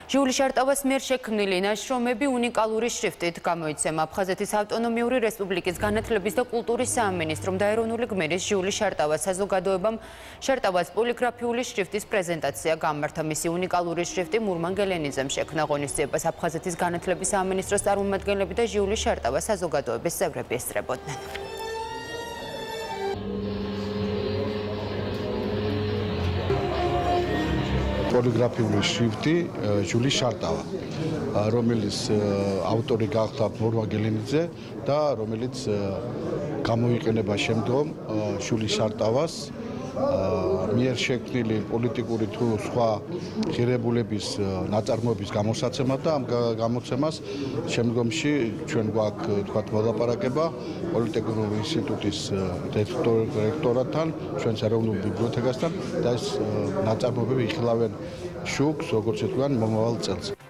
ჟიული შარტავას მიერ შექმნილი ნაშრომები უნიკალური შრიფტით გამოიცემა აფხაზეთის ავტონომიური რესპუბლიკის განათლების და კულტურის სამინისტრომ და ეროვნული გმირის ჟიული შარტავას საზოგადოებამ შარტავას პოლიგრაფიული შრიფტის პრეზენტაცია გამართა. მისი უნიკალური შრიფტი მურმან გელენიძემ შექმნა. ღონისძიებას აფხაზეთის განათლების სამინისტროს წარმომადგენლები და ჟიული შარტავას საზოგადოების წევრები ესწრებოდნენ. პოლიგრაფიული შრიფტი ჟიული შარტავა, რომელიც ავტორი გახდა მურმან გელენიძე და რომელიც გამოიყენება შემდგომ ჟიული შარტავას მიერ შექმნილი პოლიტიკური თუ სხვა ღირებულების ნაწარმოების გამოსაცემად და ამ გამოცემას შემდგომში ჩვენ გვაქვს თქვათ მოლაპარაკება პოლიტექნიკური ინსტიტუტის დირექტორატთან, ჩვენს ეროვნულ ბიბლიოთეკასთან და ეს ნაწარმოებები იხილავენ შუქს, როგორც თქვენ, მომავალ წელს.